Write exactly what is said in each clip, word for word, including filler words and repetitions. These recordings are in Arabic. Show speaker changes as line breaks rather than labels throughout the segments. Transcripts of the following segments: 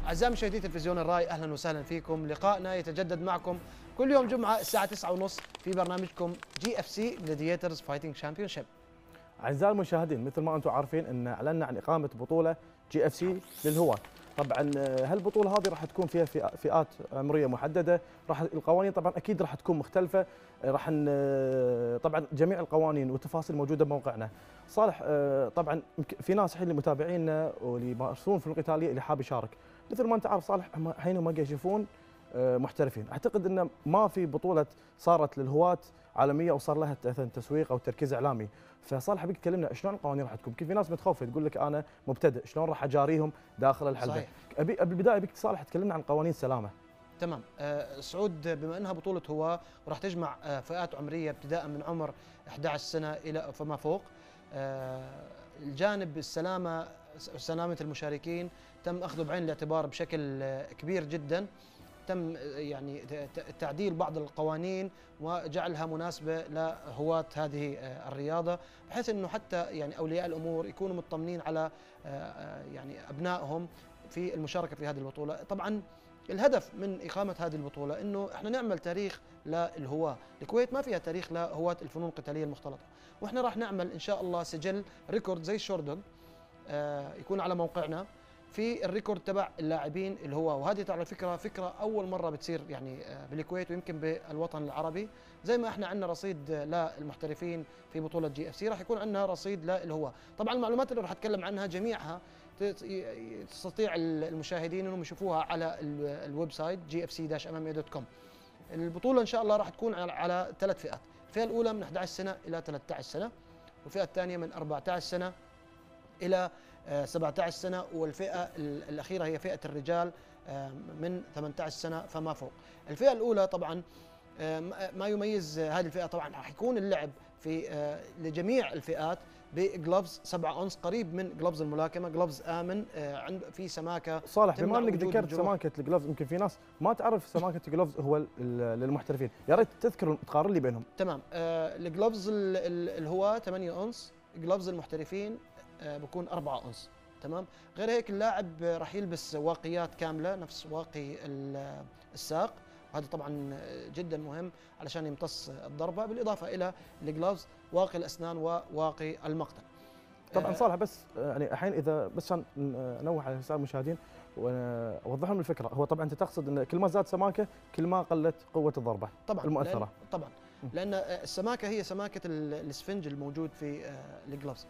أعزائي مشاهدي تلفزيون الرأي، أهلا وسهلا فيكم. لقائنا يتجدد معكم كل يوم جمعة الساعة تسعة وثلاثين في برنامجكم جي اف سي جلاديترز فايتنج شامبيونشيب.
أعزائي المشاهدين، مثل ما أنتم عارفين أن أعلنا عن إقامة بطولة جي اف سي للهواة. طبعا هالبطولة هذه راح تكون فيها فئات عمرية محددة، راح القوانين طبعا أكيد راح تكون مختلفة، راح طبعا جميع القوانين والتفاصيل موجودة بموقعنا. صالح، طبعا في ناس الحين اللي متابعينا واللي يمارسون في القتالية اللي حاب يشارك، مثل ما أنت عارف صالح الحين هم يشوفون محترفين. اعتقد ان ما في بطوله صارت للهواة عالميه وصار لها تسويق او تركيز اعلامي. فصالح حبيك تكلمنا شلون القوانين راح تكون؟ كيف في ناس متخوفه تقول لك انا مبتدئ، شلون راح اجاريهم داخل الحلبه؟
صحيح.
ابي بالبدايه ابيك صالح تكلمنا عن قوانين السلامه.
تمام. آه سعود، بما انها بطوله هواة وراح تجمع آه فئات عمريه ابتداء من عمر إحدى عشر سنه الى فما فوق، آه الجانب السلامه سلامه المشاركين تم اخذه بعين الاعتبار بشكل آه كبير جدا. تم يعني تعديل بعض القوانين وجعلها مناسبة لهواة هذه الرياضة، بحيث أنه حتى يعني أولياء الأمور يكونوا مطمنين على يعني أبنائهم في المشاركة في هذه البطولة. طبعا الهدف من إقامة هذه البطولة أنه إحنا نعمل تاريخ للهواة. الكويت ما فيها تاريخ لهواة الفنون القتالية المختلطة، وإحنا راح نعمل إن شاء الله سجل ريكورد زي الشوردوغ يكون على موقعنا في الريكورد تبع اللاعبين الهواة. وهذه على فكره فكره اول مره بتصير يعني بالكويت ويمكن بالوطن العربي. زي ما احنا عندنا رصيد للمحترفين في بطوله جي اف سي، راح يكون عندنا رصيد للهواة. طبعا المعلومات اللي راح اتكلم عنها جميعها تستطيع المشاهدين انهم يشوفوها على الويب سايت جي اف سي داش اماميه دوت كوم. البطوله ان شاء الله راح تكون على ثلاث فئات. الفئه الاولى من إحدى عشر سنه الى ثلاثة عشر سنه، والفئه الثانيه من أربعة عشر سنه الى سبعة عشر سنة، والفئة الأخيرة هي فئة الرجال من ثمانية عشر سنة فما فوق. الفئة الأولى طبعا ما يميز هذه الفئة طبعا راح يكون اللعب في لجميع الفئات بجلوفز سبعة أونص قريب من جلوفز الملاكمة، جلوفز آمن عند في سماكة.
صالح، بما انك ذكرت سماكة الجلوفز، يمكن في ناس ما تعرف سماكة الجلوفز هو للمحترفين، يا ريت تذكر تقارن لي بينهم.
تمام. الجلوفز الهواة ثمانية أونص، جلوفز المحترفين بكون أربعة أونص. تمام. غير هيك اللاعب راح يلبس واقيات كامله نفس واقي الساق، وهذا طبعا جدا مهم علشان يمتص الضربه، بالاضافه الى الجلوفز واقي الاسنان وواقي المقتل.
طبعا صالح، بس يعني الحين اذا بس عشان انوه على الساده المشاهدين واوضح لهم الفكره، هو طبعا انت تقصد ان كل ما زاد سماكه كل ما قلت قوه الضربه
طبعا
المؤثره.
لأن طبعا لان السماكه هي سماكه الاسفنج الموجود في الجلوفز.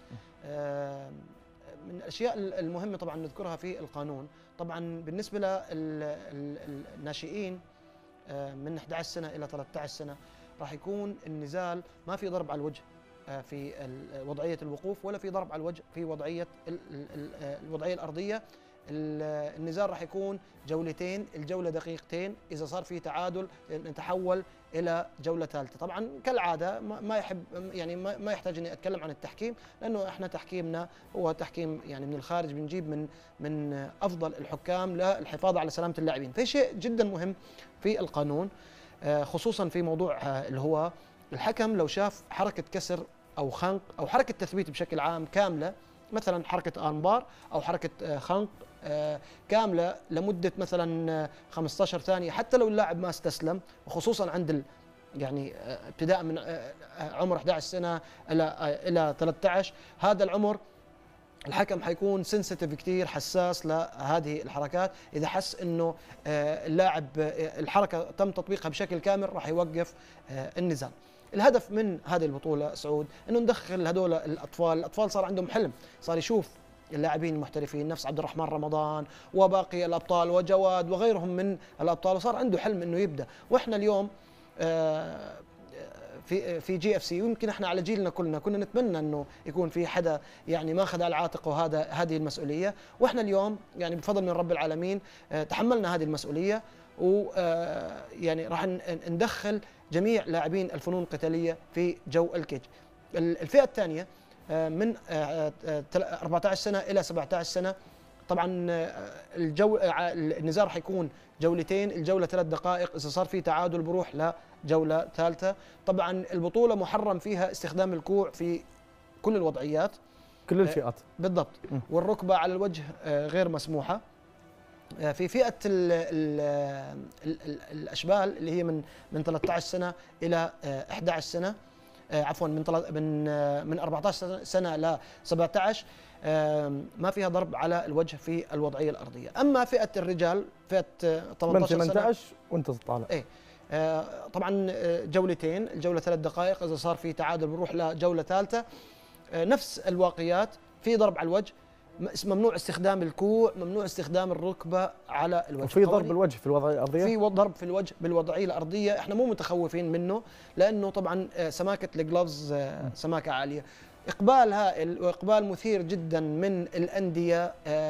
من الاشياء المهمه طبعا نذكرها في القانون، طبعا بالنسبه للناشئين من إحدى عشر سنه الى ثلاثة عشر سنه راح يكون النزال ما في ضرب على الوجه في وضعيه الوقوف، ولا في ضرب على الوجه في وضعيه الوضعيه الارضيه. النزال راح يكون جولتين، الجوله دقيقتين، اذا صار في تعادل نتحول الى جوله ثالثه. طبعا كالعاده ما يحب يعني ما يحتاج اني اتكلم عن التحكيم، لانه احنا تحكيمنا هو تحكيم يعني من الخارج، بنجيب من من افضل الحكام للحفاظ على سلامه اللاعبين. في شيء جدا مهم في القانون خصوصا في موضوع الهواة، الحكم لو شاف حركه كسر او خنق او حركه تثبيت بشكل عام كامله، مثلا حركه انبار او حركه خنق كامله لمده مثلا خمسة عشر ثانيه، حتى لو اللاعب ما استسلم، وخصوصا عند يعني ابتداء من عمر إحدى عشر سنه الى الى ثلاثة عشر، هذا العمر الحكم حيكون سنسيتيف كثير، حساس لهذه الحركات. اذا حس انه اللاعب الحركه تم تطبيقها بشكل كامل راح يوقف النزال. الهدف من هذه البطوله سعود انه ندخل هذول الاطفال، الاطفال صار عندهم حلم، صار يشوف اللاعبين المحترفين نفس عبد الرحمن رمضان وباقي الابطال وجواد وغيرهم من الابطال، وصار عنده حلم انه يبدا. واحنا اليوم في في جي اف سي، ويمكن احنا على جيلنا كلنا كنا نتمنى انه يكون في حدا يعني ما اخذ على عاتقه هذا هذه المسؤوليه، واحنا اليوم يعني بفضل من رب العالمين تحملنا هذه المسؤوليه، ويعني راح ندخل جميع لاعبين الفنون القتاليه في جو الكيج. الفئه الثانيه من أربعة عشر سنه الى سبعة عشر سنه، طبعا الجو النزال راح يكون جولتين، الجوله ثلاث دقائق، اذا صار في تعادل بروح لجوله ثالثه. طبعا البطوله محرم فيها استخدام الكوع في كل الوضعيات،
كل الفئات
بالضبط، والركبه على الوجه غير مسموحه. في فئه ال ال ال ال الاشبال اللي هي من من ثلاثة عشر سنه الى إحدى عشر سنه، عفوا من من من أربعة عشر سنه ل سبعة عشر، ما فيها ضرب على الوجه في الوضعيه الارضيه. اما فئه الرجال فئه ثمانية عشر سنه
من ثمانية عشر وانت طالع،
ايه طبعا جولتين، الجوله ثلاث دقائق، اذا صار في تعادل بنروح لجوله ثالثه. نفس الواقيات، في ضرب على الوجه، ممنوع استخدام الكوع، ممنوع استخدام الركبه على الوجه.
وفي ضرب الوجه في الوضعيه الارضيه،
في ضرب في الوجه بالوضعيه الارضيه، احنا مو متخوفين منه لانه طبعا سماكه الجلوفز سماكه عاليه. اقبال هائل واقبال مثير جدا من الانديه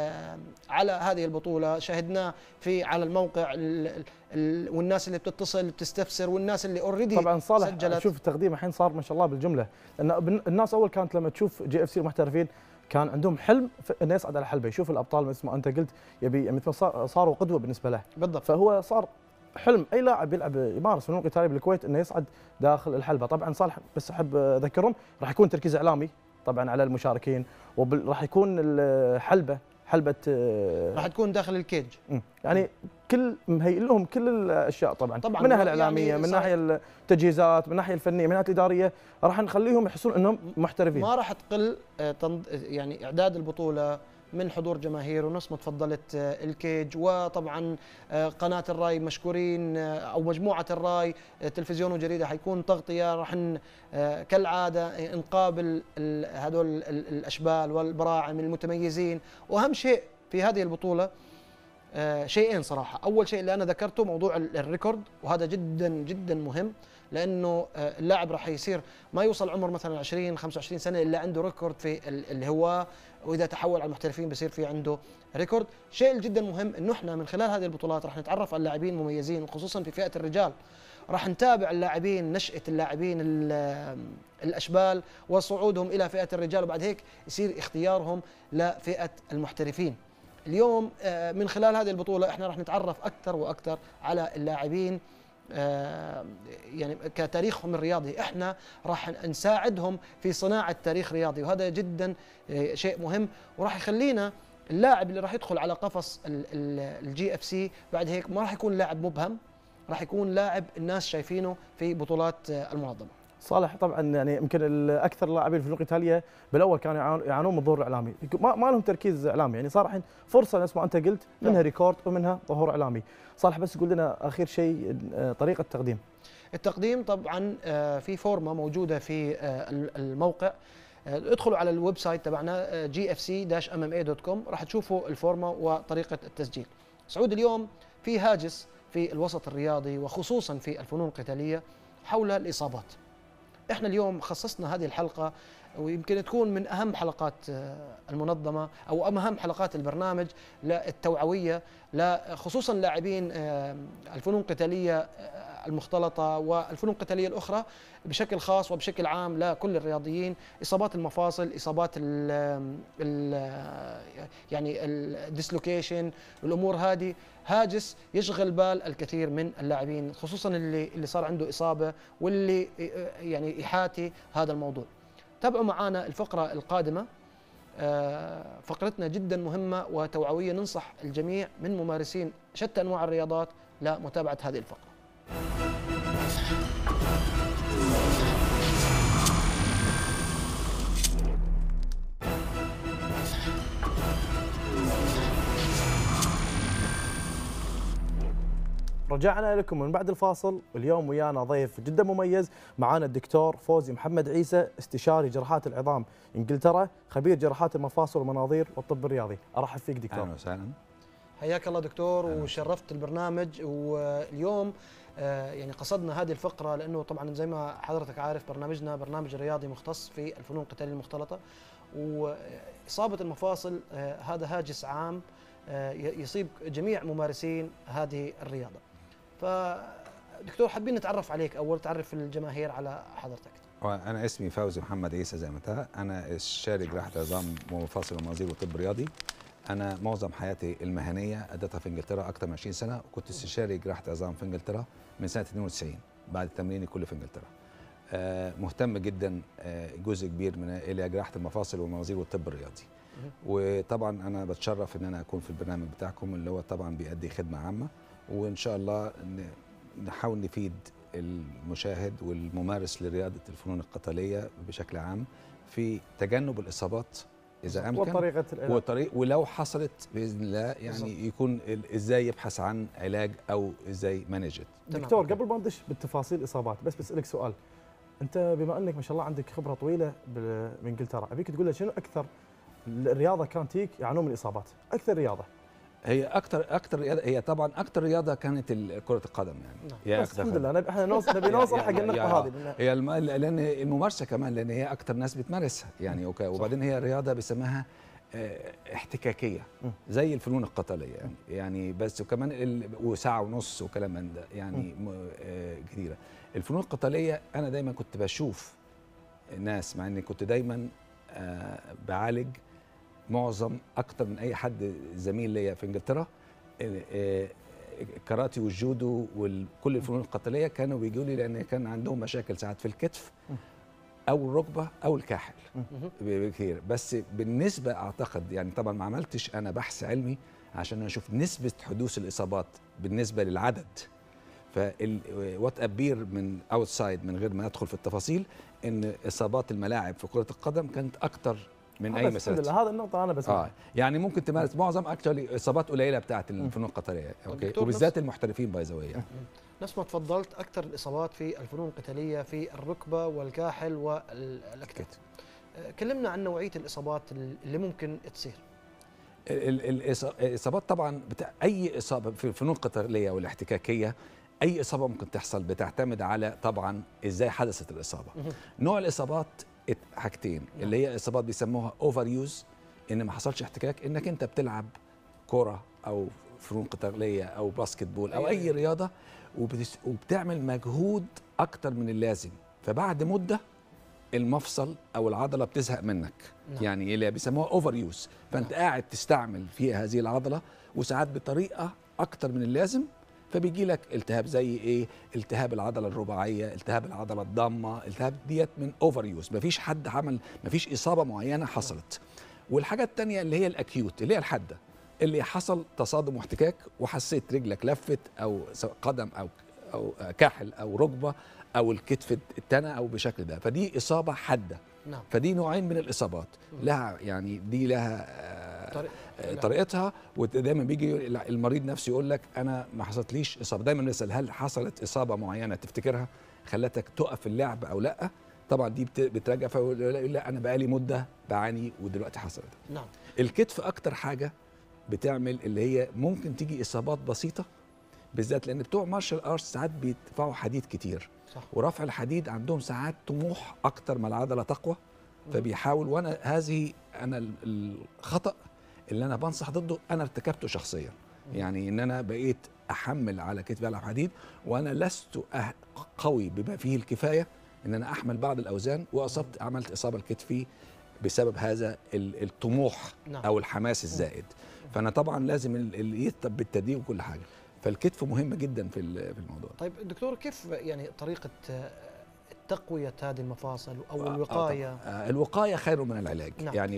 على هذه البطوله، شاهدناه في على الموقع ال ال والناس اللي بتتصل بتستفسر والناس اللي اوريدي
طبعا صالح
سجلت.
شوف التقديم الحين صار ما شاء الله بالجمله، لان الناس اول كانت لما تشوف جي اف سي المحترفين كان عندهم حلم انه يصعد على حلبه، يشوف الابطال مثل ما انت قلت، يبي مثل صاروا قدوه بالنسبه له.
بالضبط.
فهو صار حلم اي لاعب يلعب يمارس فنون قتاليه بالكويت انه يصعد داخل الحلبه. طبعا صالح بس احب اذكرهم راح يكون تركيز اعلامي طبعا على المشاركين، وراح يكون الحلبه حلبه
راح تكون داخل الكيج،
يعني كل مهيئ لهم كل الاشياء طبعا, طبعاً من الناحيه الاعلاميه، يعني من الناحيه التجهيزات، من الناحيه الفنيه، من الناحيه الاداريه، راح نخليهم يحسون انهم محترفين.
ما راح تقل يعني اعداد البطوله من حضور جماهير، ونفس ما تفضلت الكيج، وطبعا قناه الراي مشكورين، او مجموعه الراي تلفزيون وجريده حيكون تغطيه، راح كالعاده نقابل هذول الاشبال والبراعم المتميزين. واهم شيء في هذه البطوله شيئين صراحه، اول شيء اللي انا ذكرته موضوع الريكورد، وهذا جدا جدا مهم، لانه اللاعب راح يصير ما يوصل عمر مثلا عشرين خمسة وعشرين سنه الا عنده ريكورد في الهواه، واذا تحول على المحترفين بصير في عنده ريكورد. شيء جدا مهم انه احنا من خلال هذه البطولات راح نتعرف على اللاعبين مميزين، وخصوصا في فئه الرجال راح نتابع اللاعبين، نشأة اللاعبين الاشبال وصعودهم الى فئه الرجال، وبعد هيك يصير اختيارهم لفئه المحترفين. اليوم من خلال هذه البطوله احنا راح نتعرف اكثر واكثر على اللاعبين، يعني كتاريخهم الرياضي، احنا راح نساعدهم في صناعه تاريخ رياضي، وهذا جدا شيء مهم، وراح يخلينا اللاعب اللي راح يدخل على قفص الجي اف سي بعد هيك ما راح يكون لاعب مبهم، راح يكون لاعب الناس شايفينه في بطولات المنظمه.
صالح طبعا يعني يمكن اكثر اللاعبين في الفنون القتاليه بالاول كانوا يعانون من الظهور الاعلامي، ما, ما لهم تركيز اعلامي، يعني صار الحين فرصه نفس ما انت قلت منها ريكورد ومنها ظهور اعلامي. صالح بس قول لنا اخير شيء طريقه التقديم.
التقديم طبعا في فورمه موجوده في الموقع، ادخلوا على الويب سايت تبعنا جي اف سي داش ام ام اي دوت كوم، راح تشوفوا الفورمه وطريقه التسجيل. سعود، اليوم في هاجس في الوسط الرياضي وخصوصا في الفنون القتاليه حول الاصابات. احنا اليوم خصصنا هذه الحلقه، ويمكن تكون من اهم حلقات المنظمه او اهم حلقات البرنامج للتوعويه، خصوصا لاعبين الفنون القتاليه المختلطه والفنون القتاليه الاخرى بشكل خاص وبشكل عام لكل الرياضيين. اصابات المفاصل، اصابات ال ال يعني الديسلوكيشن والامور هذه هاجس يشغل بال الكثير من اللاعبين، خصوصا اللي اللي صار عنده اصابه واللي يعني يحاتي هذا الموضوع. تابعوا معنا الفقره القادمه، فقرتنا جدا مهمه وتوعويه، ننصح الجميع من ممارسين شتى انواع الرياضات لمتابعه هذه الفقره.
رجعنا لكم من بعد الفاصل، اليوم ويانا ضيف جدا مميز، معانا الدكتور فوزي محمد عيسى، استشاري جراحات العظام انجلترا، خبير جراحات المفاصل والمناظير والطب الرياضي. ارحب فيك دكتور.
اهلا وسهلا.
حياك الله دكتور، وشرفت البرنامج. واليوم يعني قصدنا هذه الفقره لانه طبعا زي ما حضرتك عارف برنامجنا برنامج رياضي مختص في الفنون القتاليه المختلطه، واصابه المفاصل هذا هاجس عام يصيب جميع ممارسين هذه الرياضه. فدكتور حابين نتعرف عليك اول، تعرف الجماهير على حضرتك.
انا اسمي فوزي محمد عيسى زي ما انتهى، انا استشاري جراحه عظام ومفاصل ومناظير وطب رياضي. انا معظم حياتي المهنيه اديتها في انجلترا اكثر من عشرين سنه، وكنت استشاري جراحه عظام في انجلترا من سنه اثنين وتسعين بعد تمريني كله في انجلترا. آه مهتم جدا، آه جزء كبير من الى جراحه المفاصل والمناظير والطب الرياضي. وطبعا انا بتشرف ان انا اكون في البرنامج بتاعكم اللي هو طبعا بيأدي خدمه عامه، وان شاء الله نحاول نفيد المشاهد والممارس لرياضه الفنون القتاليه بشكل عام في تجنب الاصابات اذا امكن،
وطريقه العلاج،
وطريق ولو حصلت باذن الله يعني بالزبط. يكون ازاي يبحث عن علاج او ازاي مانجت.
دكتور قبل ما ندش بالتفاصيل الاصابات بس بسالك سؤال، انت بما انك ما شاء الله عندك خبره طويله بانجلترا، ابيك تقول لي شنو اكثر الرياضه كانت تيك يعانون من الاصابات؟ اكثر رياضه
هي اكثر اكثر رياضه، هي طبعا اكثر رياضه كانت كره القدم يعني.
هي بس الحمد لله احنا نوصل نبي نوصل حق النقطه هذه.
هي الم... لان الممارسه كمان، لان هي اكثر ناس بتمارسها يعني. وبعدين هي رياضه بيسموها احتكاكيه زي الفنون القتاليه يعني, يعني بس وكمان ال... وساعه ونص وكلام من ده يعني م... كثيره. الفنون القتاليه انا دايما كنت بشوف ناس، مع اني كنت دايما بعالج معظم اكتر من اي حد زميل ليا في انجلترا الكاراتي والجودو وكل الفنون القتاليه كانوا بيجوا لي لان كان عندهم مشاكل ساعات في الكتف او الركبه او الكاحل بكثير. بس بالنسبه اعتقد يعني طبعا ما عملتش انا بحث علمي عشان اشوف نسبه حدوث الاصابات بالنسبه للعدد، فوات ابير من اوتسايد من غير ما ادخل في التفاصيل ان اصابات الملاعب في كره القدم كانت اكتر من اي مسألة.
هذا النقطة أنا بس
آه يعني ممكن تمارس معظم اكشولي اصابات قليلة بتاعت الفنون القتالية، اوكي، وبالذات المحترفين باي ذا واي.
نفس ما تفضلت اكثر الاصابات في الفنون القتالية في الركبة والكاحل والاكتاف. كلمنا عن نوعية الاصابات اللي ممكن تصير.
الاصابات طبعا بتاع اي اصابة في الفنون القتالية والاحتكاكية، اي اصابة ممكن تحصل بتعتمد على طبعا ازاي حدثت الاصابة. نوع الاصابات حاجتين اللي هي اصابات بيسموها اوفر يوز، ان ما حصلش احتكاك، انك انت بتلعب كرة او فنون قتاليه او باسكت بول او اي رياضه وبتعمل مجهود اكتر من اللازم، فبعد مده المفصل او العضله بتزهق منك. نعم. يعني اللي بيسموها اوفر يوز، فانت نعم. قاعد تستعمل فيها هذه العضله وساعات بطريقه اكتر من اللازم، فبيجي لك التهاب زي ايه؟ التهاب العضله الرباعيه، التهاب العضله الضامه، التهاب ديت من اوفر يوز. مفيش حد عمل، مفيش اصابه معينه حصلت. والحاجه الثانيه اللي هي الاكيوت اللي هي الحاده، اللي حصل تصادم واحتكاك وحسيت رجلك لفت او قدم او او كاحل او ركبه او الكتف اتنى او بشكل ده، فدي اصابه حاده. نعم. فدي نوعين من الاصابات لها يعني دي لها طريق. طريقتها. ودايما بيجي المريض نفسه يقول لك انا ما حصلتليش اصابه، دايما نسال هل حصلت اصابه معينه تفتكرها خلتك تقف اللعب او لا؟ طبعا دي بتراجع، فيقول لا انا بقالي مده بعاني ودلوقتي حصلت.
نعم.
الكتف اكتر حاجه بتعمل اللي هي ممكن تيجي اصابات بسيطه، بالذات لان بتوع مارشال ارتس ساعات بيدفعوا حديد كتير. صح. ورفع الحديد عندهم ساعات طموح اكتر ما العضله تقوى، فبيحاول. وانا هذه انا الخطا اللي انا بنصح ضده انا ارتكبته شخصيا، يعني ان انا بقيت احمل على كتفي العب حديد وانا لست قوي بما فيه الكفايه ان انا احمل بعض الاوزان، واصبت عملت اصابه لكتفي بسبب هذا الطموح. نعم. او الحماس الزائد. فانا طبعا لازم يتطب بالتدريب وكل حاجه، فالكتف مهم جدا في الموضوع.
طيب دكتور، كيف يعني طريقه تقويه هذه المفاصل او الوقايه؟
آه آه الوقايه خير من العلاج. نعم. يعني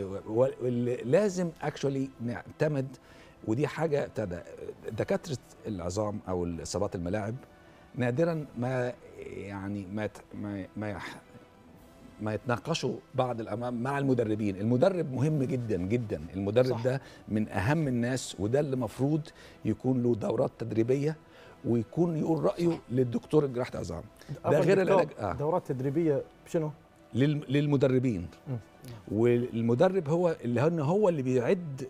لازم اكشولي نعتمد، ودي حاجه دكاتره العظام او اصابات الملاعب نادرا ما يعني ما ما ما, ما يتناقشوا بعض الامام مع المدربين. المدرب مهم جدا جدا، المدرب صح. ده من اهم الناس، وده اللي المفروض يكون له دورات تدريبيه ويكون يقول رايه للدكتور جراحه عظام. ده غير العلاج.
آه. دورات تدريبيه بشنو؟
للمدربين. م. والمدرب هو اللي هو اللي بيعد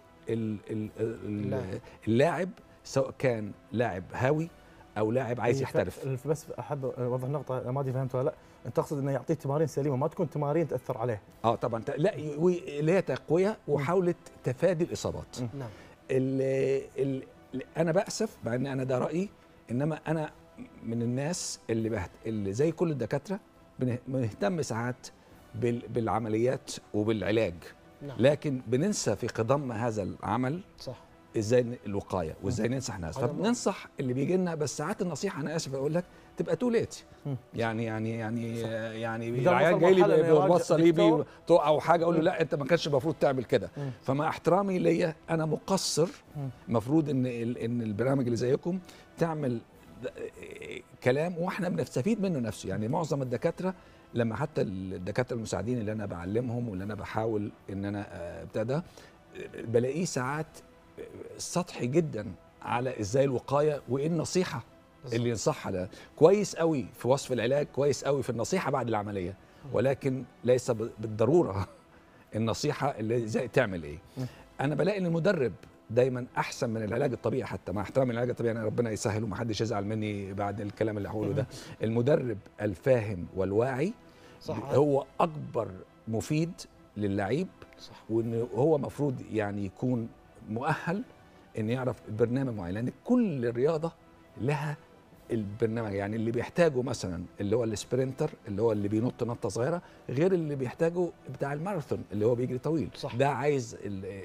اللاعب، سواء كان لاعب هاوي او لاعب عايز يحترف.
بس احب اوضح نقطه ما ادري فهمتها ولا لا، انت تقصد انه يعطيه تمارين سليمه، ما تكون تمارين تاثر عليه.
اه طبعا لا، اللي هي تقويه وحاولت تفادي الاصابات. نعم. ال انا باسف مع ان انا ده رايي، انما انا من الناس اللي بهت... اللي زي كل الدكاتره بنهتم ساعات بال... بالعمليات وبالعلاج. نعم. لكن بننسى في خضم هذا العمل صح ازاي الوقايه وازاي ننصح ناس، فبننصح اللي بيجي لنا. بس ساعات النصيحه انا اسف اقول لك تبقى تو ليت، يعني يعني يعني صح. يعني العيان جاي لي برباط صليبي او حاجه اقول له لا انت ما كانش المفروض تعمل كده. فمع احترامي ليا انا مقصر، المفروض ان ان البرامج اللي زيكم تعمل كلام واحنا بنستفيد منه نفسه. يعني معظم الدكاتره لما حتى الدكاتره المساعدين اللي انا بعلمهم واللي انا بحاول ان انا ابتدى بلاقيه ساعات سطحي جدا على ازاي الوقايه وايه النصيحه اللي ينصحها. ده كويس قوي في وصف العلاج، كويس قوي في النصيحه بعد العمليه، ولكن ليس بالضروره النصيحه اللي ازاي تعمل ايه. انا بلاقي ان المدرب دايما احسن من العلاج الطبيعي، حتى مع احترامي العلاج الطبيعي انا ربنا يسهل ومحدش يزعل مني بعد الكلام اللي هقوله ده. المدرب الفاهم والواعي صح. هو اكبر مفيد للعيب، وان هو مفروض يعني يكون مؤهل ان يعرف البرنامج معين، لان كل رياضه لها البرنامج. يعني اللي بيحتاجه مثلا اللي هو السبرينتر اللي هو اللي بينط نطه صغيره غير اللي بيحتاجه بتاع الماراثون اللي هو بيجري طويل صح. ده عايز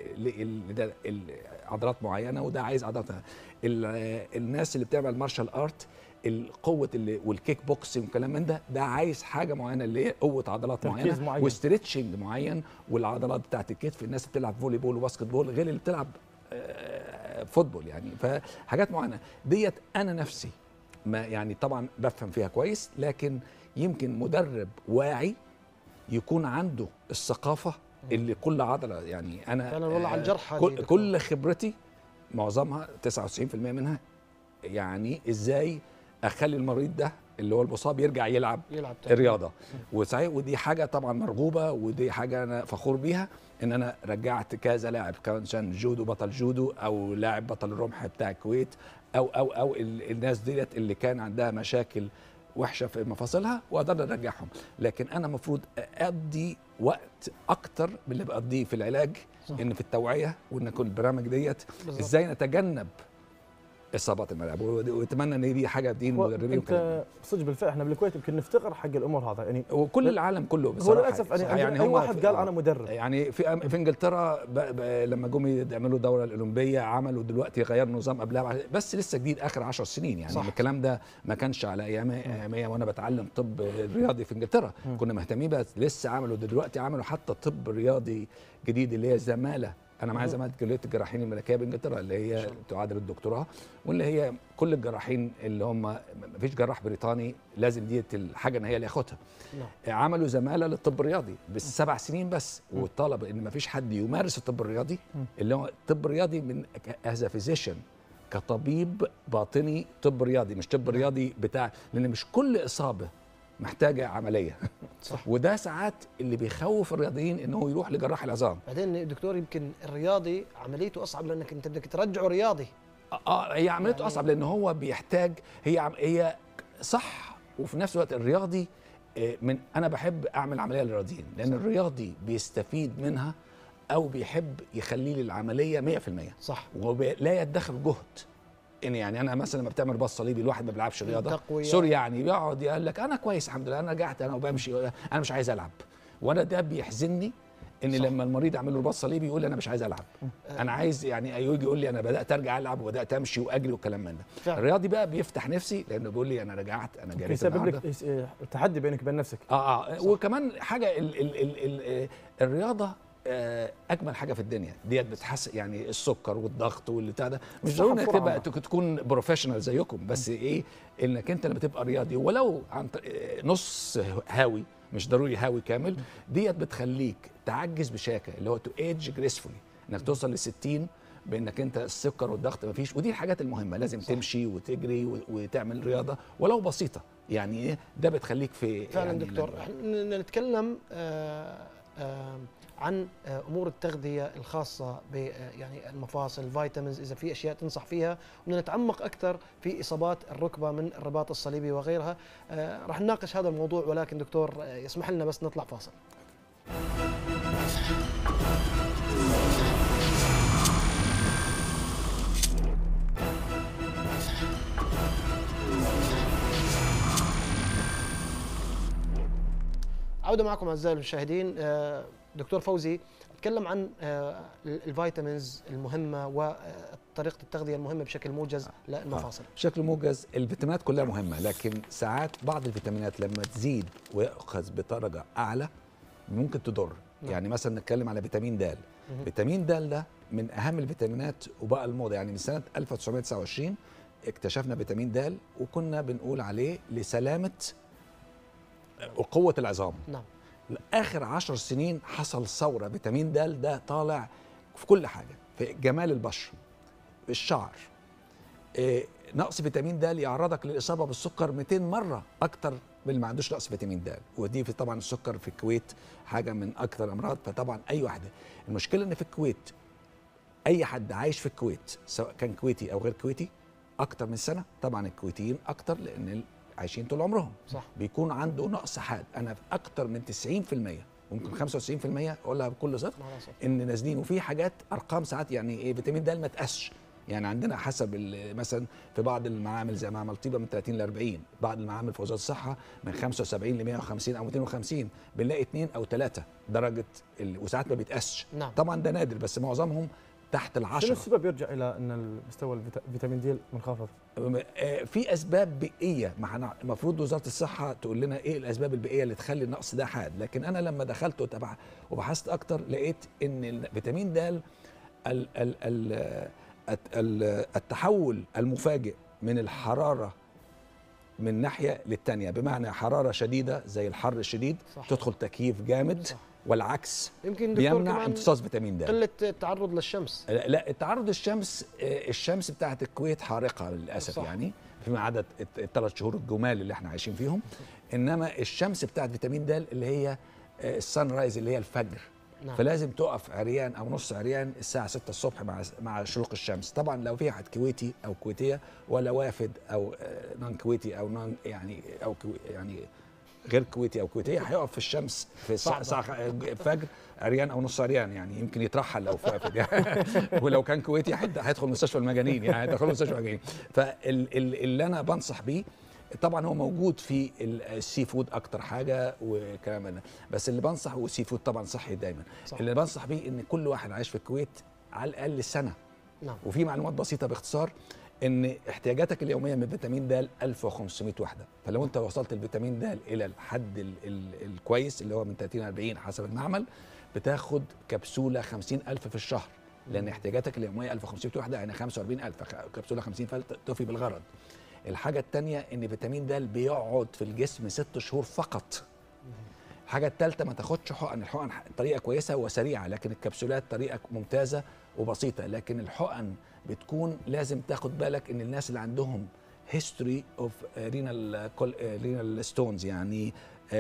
عضلات معينه وده عايز عضلات. الناس اللي بتعمل مارشال ارت القوه اللي والكيك بوكسنج والكلام من ده ده عايز حاجه معينه اللي هي قوه عضلات معينه وستريتشنج معين، والعضلات بتاعت الكتف. الناس اللي بتلعب فولي بول وباسكت بول غير اللي بتلعب فوتبول. يعني فحاجات معينه ديت انا نفسي ما يعني طبعا بفهم فيها كويس، لكن يمكن مدرب واعي يكون عنده الثقافه اللي كل عضله. يعني انا
فعلا والله على الجرح
كل, كل خبرتي معظمها تسعة وتسعين بالمئة منها يعني ازاي اخلي المريض ده اللي هو المصاب يرجع يلعب, يلعب الرياضه. وصحيح ودي حاجه طبعا مرغوبه، ودي حاجه انا فخور بيها ان انا رجعت كذا لاعب كان جودو بطل جودو او لاعب بطل الرمح بتاع الكويت او او او الناس ديت اللي كان عندها مشاكل وحشه في مفاصلها وقدرنا نرجعهم. لكن انا المفروض اقضي وقت اكتر من اللي بقضيه في العلاج صح. ان في التوعيه وان كل البرامج ديت ازاي نتجنب اصابات الملاعب، واتمنى ان دي حاجه دي المدربين.
انت صدق بالفعل احنا بالكويت يمكن نفتقر حق الامور هذا يعني،
وكل العالم كله بصراحه.
هو للاسف يعني, يعني اي واحد قال انا مدرب.
يعني في في انجلترا ب ب لما جم يعملوا الدوره الاولمبيه عملوا دلوقتي غيروا نظام قبلها، بس لسه جديد اخر عشر سنين. يعني صح. الكلام ده ما كانش على ايامي وانا بتعلم طب رياضي في انجلترا م. كنا مهتمين، بس لسه عملوا دلوقتي عملوا حتى طب رياضي جديد اللي هي زماله. انا معايا زماله كليه الجراحين الملكيه بانجلترا اللي هي تعادل الدكتوراه، واللي هي كل الجراحين اللي هم ما فيش جراح بريطاني لازم ديت الحاجه ان هي اللي ياخدها. عملوا زماله للطب الرياضي بالسبع سنين بس، والطلب ان ما فيش حد يمارس الطب الرياضي اللي هو الطب الرياضي من از فيزيشن كطبيب باطني طب رياضي، مش طب رياضي بتاع، لان مش كل اصابه محتاجه عمليه صح. وده ساعات اللي بيخوف الرياضيين انه يروح لجراح العظام.
بعدين دكتور يمكن الرياضي عمليته اصعب لانك انت بدك ترجعه رياضي.
اه هي عمليته يعني اصعب لان هو بيحتاج هي هي صح، وفي نفس الوقت الرياضي من انا بحب اعمل عمليه للرياضيين لان صح. الرياضي بيستفيد منها او بيحب يخلي لي العمليه مية في المية صح، ولا يدخر جهد. إن يعني انا مثلا لما بتعمل باص صليبي الواحد ما بيلعبش رياضه سوري يعني بيقعد يقول لك انا كويس الحمد لله انا رجعت انا وبمشي انا مش عايز العب، وانا ده بيحزنني ان صح. لما المريض اعمل له باص صليبي يقول لي انا مش عايز العب انا عايز يعني يجي يقول لي انا بدات ارجع العب وبدات امشي واجري والكلام من ده. الرياضي بقى بيفتح نفسي لانه بيقول لي انا رجعت انا جريت.
يسبب لك تحدي بينك وبين نفسك.
اه اه صح. وكمان حاجه ال ال ال ال الرياضه اجمل حاجه في الدنيا ديت بتحسن يعني السكر والضغط والبتاع ده، مش ضروري انك تبقى تكون بروفيشنال زيكم، بس ايه انك انت لما تبقى رياضي ولو عن نص هاوي مش ضروري هاوي كامل، ديت بتخليك تعجز بشاكه اللي هو تو ايج جريسفولي، انك توصل للستين بانك انت السكر والضغط مفيش. ودي الحاجات المهمه لازم صح. تمشي وتجري وتعمل رياضه ولو بسيطه. يعني ايه ده بتخليك في
فعلا
يعني
دكتور. احنا نتكلم آآ آآ عن امور التغذيه الخاصه ب يعني المفاصل الفيتامينز، اذا في اشياء تنصح فيها، ونتعمق اكثر في اصابات الركبه من الرباط الصليبي وغيرها. راح نناقش هذا الموضوع، ولكن دكتور يسمح لنا بس نطلع فاصل. عودة معكم أعزائي المشاهدين. دكتور فوزي، نتكلم عن آه، الفيتامينز المهمه وطريقه التغذيه المهمه بشكل موجز للمفاصل.
آه. بشكل موجز الفيتامينات كلها مهمه، لكن ساعات بعض الفيتامينات لما تزيد ويؤخذ بدرجه اعلى ممكن تضر. نعم. يعني مثلا نتكلم على فيتامين د. فيتامين د ده من اهم الفيتامينات وبقى الموضه، يعني من سنه ألف وتسعمائة وتسعة وعشرين اكتشفنا فيتامين د وكنا بنقول عليه لسلامه وقوه العظام.
نعم.
اخر عشر سنين حصل ثوره، فيتامين د ده طالع في كل حاجه، في جمال البشره، الشعر. إيه نقص فيتامين د يعرضك للاصابه بالسكر مئتين مره اكتر من اللي ما عندوش نقص فيتامين د، ودي في طبعا السكر في الكويت حاجه من اكثر الامراض. فطبعا اي واحده، المشكله ان في الكويت اي حد عايش في الكويت سواء كان كويتي او غير كويتي اكتر من سنه، طبعا الكويتيين اكتر لان عايشين طول عمرهم،
صح.
بيكون عنده نقص حاد. انا في اكتر من تسعين في المية ممكن خمسة وتسعين في المية اقولها بكل صدق ان نازلين، وفي حاجات ارقام ساعات يعني ايه فيتامين د ما تقاسش. يعني عندنا حسب مثلا في بعض المعامل زي معمل طيبه من ثلاثين ل أربعين، بعض المعامل في وزاره الصحه من خمسة وسبعين ل مئة وخمسين او مئتين وخمسين، بنلاقي اثنين او ثلاثه درجه ال... وساعات ما بيتقاسش.
نعم.
طبعا ده نادر بس معظمهم تحت العشرة.
شنو السبب يرجع الى ان مستوى الفيتامين دي منخفض؟
في اسباب بيئيه، ما احنا المفروض وزاره الصحه تقول لنا ايه الاسباب البيئيه اللي تخلي النقص ده حاد، لكن انا لما دخلت وتبع وبحثت اكتر لقيت ان الفيتامين د ال ال ال التحول المفاجئ من الحراره من ناحيه للتانيه، بمعنى حراره شديده زي الحر الشديد صح. تدخل تكييف جامد صح. والعكس
يمكن
بيمنع امتصاص فيتامين د.
قله التعرض للشمس.
لا التعرض للشمس، الشمس بتاعت الكويت حارقه للاسف صح. يعني فيما عدا الثلاث شهور الجمال اللي احنا عايشين فيهم، انما الشمس بتاعت فيتامين د اللي هي السان رايز اللي هي الفجر. نعم. فلازم تقف عريان او نص عريان الساعه ستة الصبح مع مع شروق الشمس. طبعا لو في حد كويتي او كويتيه ولا وافد او نون كويتي او نون يعني او يعني غير كويتي او كويتيه هيقف في الشمس في الساعه الفجر عريان او نص عريان، يعني يمكن يترحل لو وافد يعني. ولو كان كويتي هيدخل مستشفى المجانين، يعني هيدخل مستشفى المجانين. فاللي انا بنصح بيه طبعا هو موجود في السي فود اكتر حاجه وكلام ده، بس اللي بنصح هو السي فود طبعا صحي دايما صح. اللي بنصح بيه ان كل واحد عايش في الكويت على الاقل سنه. نعم. وفي معلومات بسيطه باختصار ان احتياجاتك اليوميه من فيتامين د ألف وخمسمائة وحده، فلو انت وصلت الفيتامين د الى الحد ال ال الكويس اللي هو من ثلاثين ل أربعين حسب المعمل بتاخد كبسوله خمسين ألف في الشهر، لان احتياجاتك اليوميه ألف وخمسمائة وحده يعني خمسة وأربعين ألف، كبسوله خمسين تفي بالغرض. الحاجة الثانية ان فيتامين د بيقعد في الجسم ست شهور فقط. الحاجة الثالثة ما تاخدش حقن، الحقن طريقة كويسة وسريعة، لكن الكبسولات طريقة ممتازة وبسيطة، لكن الحقن بتكون لازم تاخد بالك ان الناس اللي عندهم هيستوري اوف رينال رينال ستونز يعني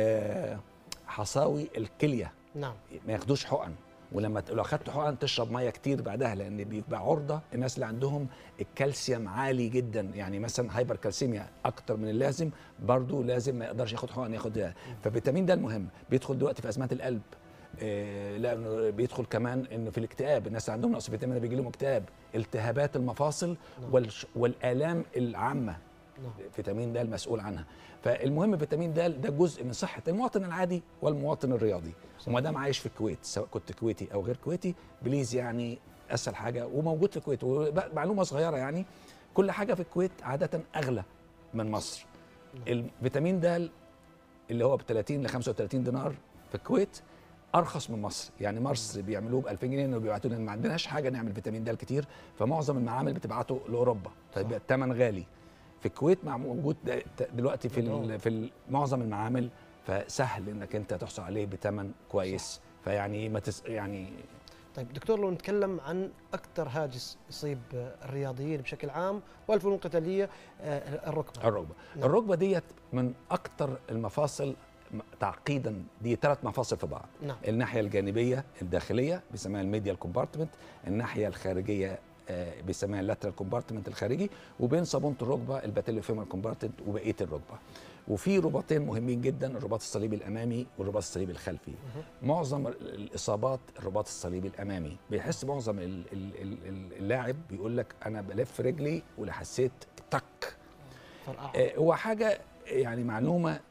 حصاوي الكلية
نعم
ما ياخدوش حقن، ولما لو اخدت حقن تشرب ميه كتير بعدها، لان بيبقى عرضه الناس اللي عندهم الكالسيوم عالي جدا، يعني مثلا هايبر كالسيميا اكتر من اللازم برضو لازم ما يقدرش ياخد حقن ياخدها. ففيتامين د المهم بيدخل دلوقتي في ازمات القلب، إيه لانه بيدخل كمان انه في الاكتئاب، الناس اللي عندهم نقص فيتامين بيجي لهم اكتئاب، التهابات المفاصل والالام العامه فيتامين د المسؤول عنها. فالمهم فيتامين د ده جزء من صحه المواطن العادي والمواطن الرياضي، وما دام عايش في الكويت سواء كنت كويتي او غير كويتي بليز يعني اسهل حاجه وموجود في الكويت. ومعلومه صغيره يعني كل حاجه في الكويت عاده اغلى من مصر. الفيتامين د اللي هو ب ثلاثين ل خمسة وثلاثين دينار في الكويت ارخص من مصر، يعني مصر بيعملوه ب ألفين جنيه وبيبعتوا لنا، ما عندناش حاجه نعمل فيتامين د كتير، فمعظم المعامل بتبعته لاوروبا فيبقى الثمن غالي. في الكويت موجود دلوقتي في في معظم المعامل، فسهل انك انت تحصل عليه بثمن كويس. فيعني ما تس يعني
طيب دكتور، لو نتكلم عن اكثر هاجس يصيب الرياضيين بشكل عام والفنون القتاليه، الركبه.
الركبه نعم. الركبه ديت من اكثر المفاصل تعقيدا، دي ثلاث مفاصل في بعض. نعم. الناحيه الجانبيه الداخليه بيسموها الميديال كومبارتمنت، الناحيه الخارجيه بيسموها اللاترال كومبارتمنت الخارجي، وبين صابونه الركبه الباتيلوفيمال كومبارتمنت وبقيه الركبه. وفي رباطين مهمين جدا، الرباط الصليبي الامامي والرباط الصليبي الخلفي. مه. معظم الاصابات الرباط الصليبي الامامي، بيحس معظم اللاعب بيقول لك انا بلف رجلي ولا حسيت تك. آه هو حاجه يعني معلومه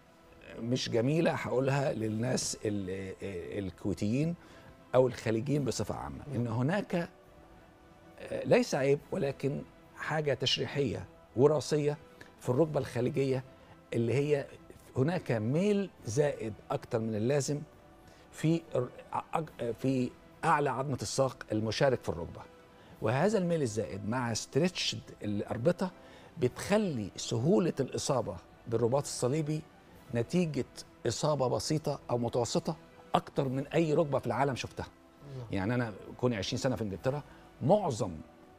مش جميله هقولها للناس الكويتيين او الخليجيين بصفه عامه، ان هناك ليس عيب ولكن حاجه تشريحيه وراثيه في الركبه الخليجيه، اللي هي هناك ميل زائد اكتر من اللازم في في اعلى عظمه الساق المشارك في الركبه، وهذا الميل الزائد مع ستريتش الاربطه بتخلي سهوله الاصابه بالرباط الصليبي نتيجه اصابه بسيطه او متوسطه اكتر من اي ركبه في العالم شفتها. يعني انا كوني عشرين سنه في انجلترا، معظم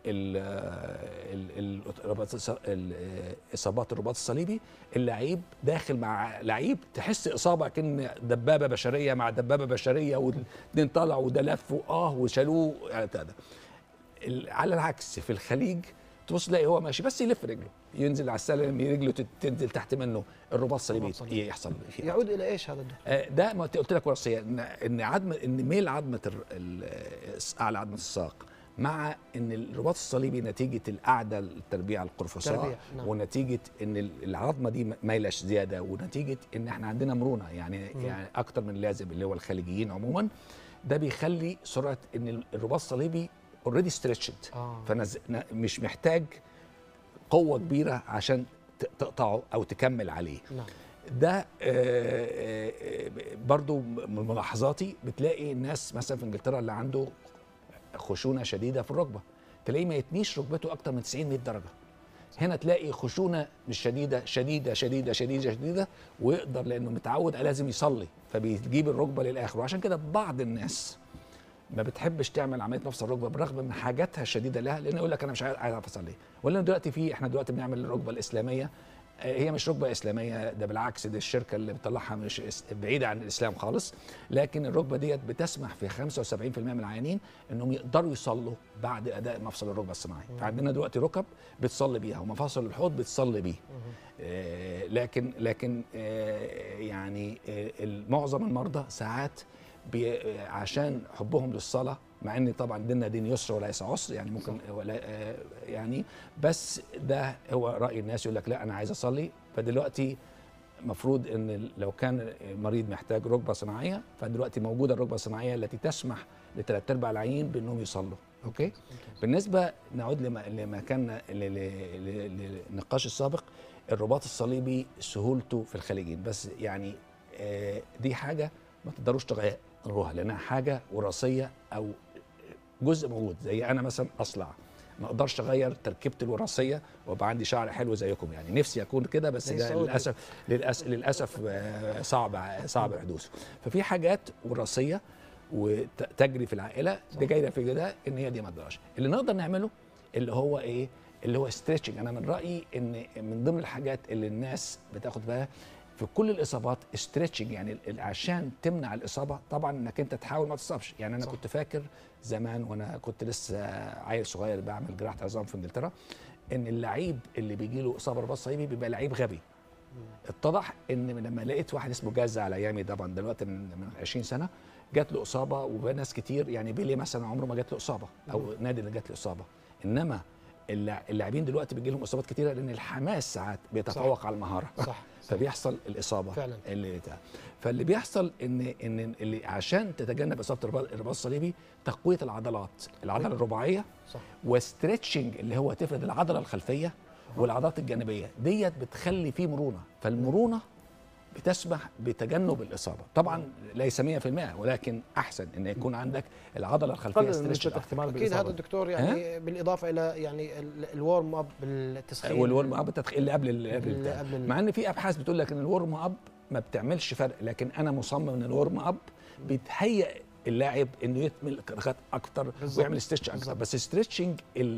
الاصابات الرباط الصليبي اللعيب داخل مع لعيب تحس اصابه كأن دبابه بشريه مع دبابه بشريه، والاثنين طلعوا وده لف واه وشالوه يعني ده. على العكس في الخليج تبص تلاقي هو ماشي بس يلف رجله، ينزل على السلم رجله تنزل تحت منه، الرباط الصليبي يحصل فيه.
يعود الى ايش هذا
الدكتور؟ ده ما قلت لك وراثيه، ان ان عظمه ان ميل عظمه اعلى عظمه الساق مع ان الرباط الصليبي نتيجه القعده التربيع القرفصاء، نعم. ونتيجه ان العظمه دي مايله زياده، ونتيجه ان احنا عندنا مرونه يعني م. يعني اكتر من اللازم اللي هو الخليجيين عموما، ده بيخلي سرعه ان الرباط الصليبي اوريدي ستريتشد، فانا مش محتاج قوه كبيره عشان تقطعه او تكمل عليه. نعم. ده برضو من ملاحظاتي، بتلاقي الناس مثلا في انجلترا اللي عنده خشونه شديده في الركبه تلاقيه ما يتنيش ركبته اكتر من تسعين مية درجه. هنا تلاقي خشونه مش شديده شديده شديده شديده شديده، ويقدر لانه متعود لازم يصلي فبيجيب الركبه للاخر. وعشان كده بعض الناس ما بتحبش تعمل عمليه نفس الركبه بالرغم من حاجاتها الشديده لها، لان يقول لك انا مش عايز اصلي. ولا دلوقتي في احنا دلوقتي بنعمل الركبه الاسلاميه، هي مش ركبه اسلاميه، ده بالعكس دي الشركه اللي بتطلعها مش بعيده عن الاسلام خالص، لكن الركبه ديت بتسمح في خمسة وسبعين بالمئة من العيانين انهم يقدروا يصلوا بعد اداء مفصل الركبه الصناعي. فعندنا دلوقتي ركب بتصلي بيها ومفاصل الحوض بتصلي بيه. آه لكن لكن آه يعني آه معظم المرضى ساعات عشان حبهم للصلاه، مع ان طبعا ديننا دين يسر وليس عسر يعني ممكن ولا يعني، بس ده هو راي الناس يقول لك لا انا عايز اصلي. فدلوقتي المفروض ان لو كان المريض محتاج ركبه صناعيه، فدلوقتي موجوده الركبه الصناعيه التي تسمح لثلاث ارباع العيين بانهم يصلوا. اوكي, أوكي. بالنسبه نعود لما لما كان للنقاش السابق، الرباط الصليبي سهولته في الخليجين، بس يعني دي حاجه ما تقدروش تغيروها لانها حاجه وراثيه او جزء موجود. زي انا مثلا اصلع ما اقدرش اغير تركيبتي الوراثيه وابقى عندي شعر حلو زيكم، يعني نفسي اكون كده بس ده للاسف للاسف للاسف صعب صعب حدوثه. ففي حاجات وراثيه وتجري في العائله دي جايه في ده ان هي دي ما تقدرش. اللي نقدر نعمله اللي هو ايه؟ اللي هو ستريتشنج. انا من رايي ان من ضمن الحاجات اللي الناس بتاخد بالها في كل الاصابات ستريتشنج، يعني عشان تمنع الاصابه طبعا انك انت تحاول ما تصابش. يعني انا صح. كنت فاكر زمان وانا كنت لسه عيل صغير بعمل جراحه عظام في انجلترا ان اللعيب اللي بيجي له اصابه رباط صليبي بيبقى لعيب غبي. اتضح ان لما لقيت واحد اسمه جازة على ايامي طبعا دلوقتي من عشرين سنه جات له اصابه، وناس كتير يعني بيلي مثلا عمره ما جات له اصابه او نادي اللي جات له اصابه، انما اللاعبين دلوقتي بيجي لهم اصابات كتيره لان الحماس ساعات بيتفوق صح. على المهاره صح. فبيحصل الاصابه فعلا. اللي ده. فاللي بيحصل ان ان اللي عشان تتجنب اصابه الرباط الصليبي تقويه العضلات، العضله الرباعيه صح. وستريتشنج اللي هو تفرد العضله الخلفيه والعضلات الجانبيه ديت بتخلي فيه مرونه، فالمرونه بتسمح بتجنب الاصابه. طبعا ليس مية بالمية ولكن احسن ان يكون عندك العضله الخلفيه ستريتش
احتمال اكيد. هذا الدكتور يعني أه؟ بالاضافه الى يعني الورم اب بالتسخين
والورم اب التدخين اللي قبل اللي قبل مع ان في ابحاث بتقول لك ان الورم اب ما بتعملش فرق، لكن انا مصمم ان الورم اب بيتهيئ اللاعب انه يتمل كرات اكتر ويعمل ستريتش اكتر، بس الستريتشنج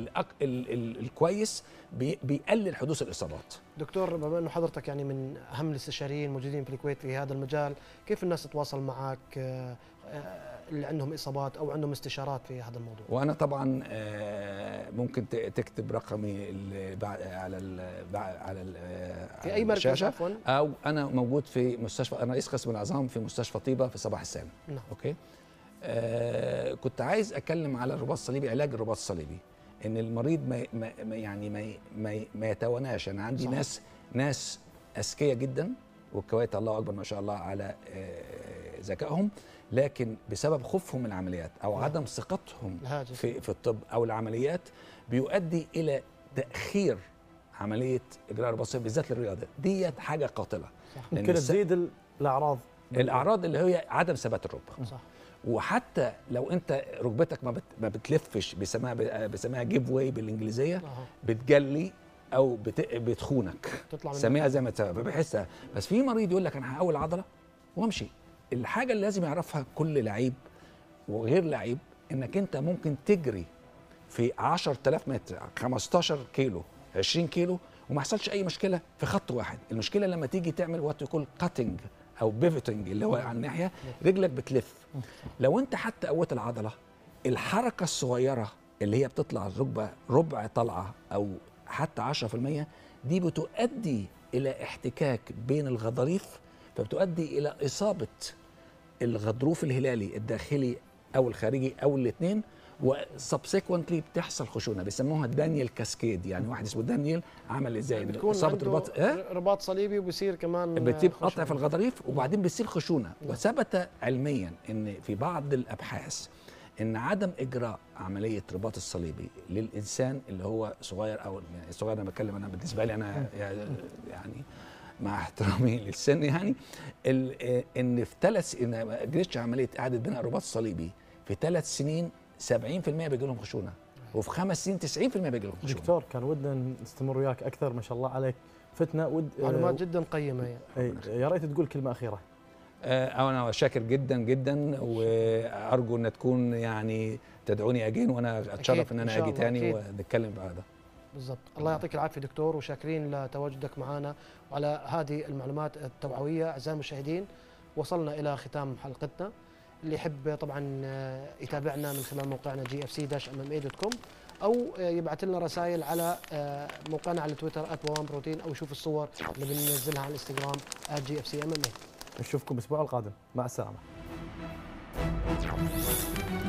الكويس بي بيقلل حدوث الاصابات.
دكتور بما انه حضرتك يعني من اهم الاستشاريين موجودين في الكويت في هذا المجال، كيف الناس تتواصل معك اللي عندهم اصابات او عندهم استشارات في هذا الموضوع؟
وانا طبعا ممكن تكتب رقمي على ال على ال
في اي مركز عفوا،
او انا موجود في مستشفى، انا رئيس قسم العظام في مستشفى طيبه في صباح السالم.
نعم.
اوكي. آه كنت عايز اتكلم على الرباط الصليبي، علاج الرباط الصليبي، ان المريض ما, ما يعني ما ما, ما يتواناش. انا عندي صحيح. ناس ناس اذكياء جدا والكويت الله اكبر ما شاء الله على ذكائهم، لكن بسبب خوفهم من العمليات او عدم ثقتهم في في الطب او العمليات بيؤدي الى تاخير عمليه اجراء الرباط الصليبي بالذات للرياضه. ديت حاجه قاتله.
ممكن تزيد الاعراض
الاعراض اللي هي عدم ثبات الركبه. صح. وحتى لو انت ركبتك ما بت ما بتلفش، بيسموها بيسموها جيف واي بالانجليزيه، بتجلي او بت بتخونك، سميها زي ما تسمى بحسها. بس في مريض يقول لك انا هقوي العضله وامشي. الحاجه اللي لازم يعرفها كل لعيب وغير لعيب انك انت ممكن تجري في عشرة آلاف متر خمستاشر كيلو عشرين كيلو وما يحصلش اي مشكله في خط واحد. المشكله لما تيجي تعمل وات يقول كاتنج او بيفتنج اللي هو على الناحيه رجلك بتلف. لو انت حتى قوت العضله، الحركه الصغيره اللي هي بتطلع الركبه ربع طلعه او حتى عشرة في المية دي بتؤدي الى احتكاك بين الغضاريف، فبتؤدي الى اصابه الغضروف الهلالي الداخلي او الخارجي او الاثنين، وسبسيكونتلي بتحصل خشونه بيسموها دانيال كاسكيد. يعني واحد اسمه دانيال عمل ازاي
اصابه رباط اه؟ رباط صليبي وبيصير كمان
بتجيب قطع في الغضاريف وبعدين بتصير خشونه. وثبت علميا ان في بعض الابحاث ان عدم اجراء عمليه رباط الصليبي للانسان اللي هو صغير او صغير، انا بتكلم انا بالنسبه لي انا يعني مع احترامي للسن، يعني ان في ثلاث ان ما اجريتش عمليه اعاده بناء الرباط الصليبي في ثلاث سنين سبعين في المية بيجي لهم خشونه، وفي خمس سنين تسعين في المية بيجي لهم خشونه.
دكتور كان ودنا نستمر وياك اكثر، ما شاء الله عليك فتنا ود
معلومات جدا قيمه
يعني. يا ريت تقول كلمه اخيره.
آه انا شاكر جدا جدا، وارجو ان تكون يعني تدعوني اجين، وانا اتشرف ان انا اجي تاني ونتكلم بعد.
بالضبط. الله يعطيك العافيه دكتور، وشاكرين لتواجدك معنا وعلى هذه المعلومات التوعويه. اعزائي المشاهدين، وصلنا الى ختام حلقتنا. اللي يحب طبعا يتابعنا من خلال موقعنا جي اف سي داش ام ام اي دوت كوم، او يبعث لنا رسائل على موقعنا على تويتر ات بوان بروتين، او يشوف الصور اللي بننزلها على الانستغرام ات جي اف سي ام ام اي.
نشوفكم الاسبوع القادم، مع السلامه.